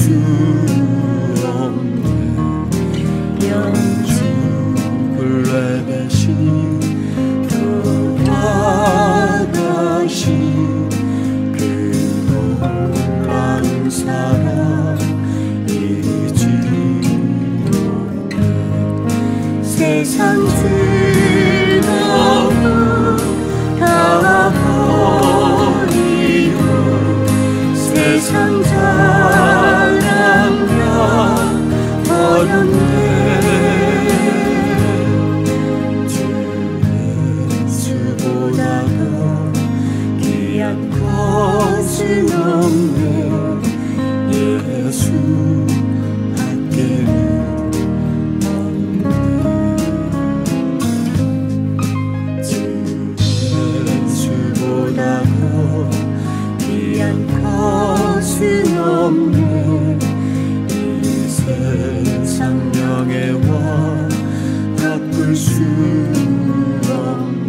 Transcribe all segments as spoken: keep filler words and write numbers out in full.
수 없네. 영죽을 내배신 돌아가신 그 놀라운 사랑 이지 못해. 세상 즐거움 다 버리고 세상 자랑과 버렸네. 주 예수보다 더 귀한 것은 없네. 예수 밖에는 없네. 주 예수보다 더 귀한 것은 없네. 이 세상 명예와 바꿀 수 없네.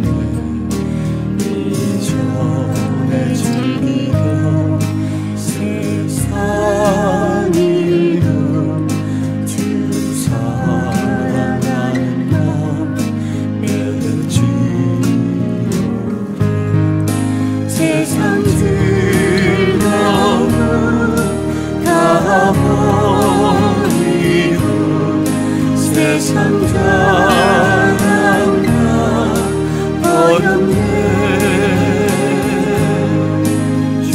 이전에 즐기던 세상 일도 주 사랑하는 맘 내지 못해. 세상 즐거움 다 버리고 세상 자랑과 버렸네. 주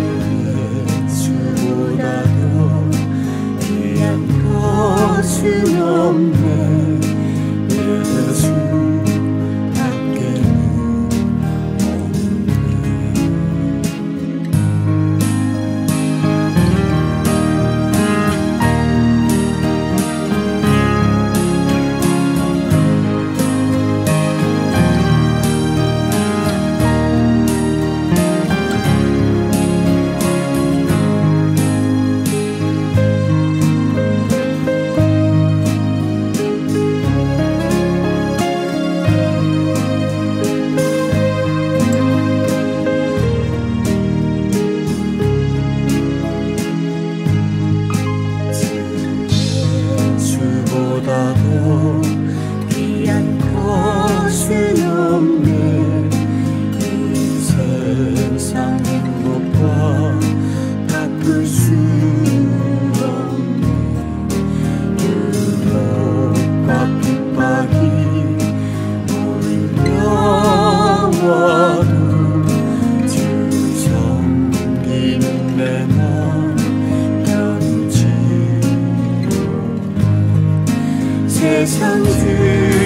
예수보다 더 귀한 것은 없네. 예수 밖에는 없네. 예수보다 더 귀한 것은 없네. 이 세상 행복과 바꿀 수 없네. 유혹과 핍박이 몰려와도 주 섬기는 내 맘 변치. 세상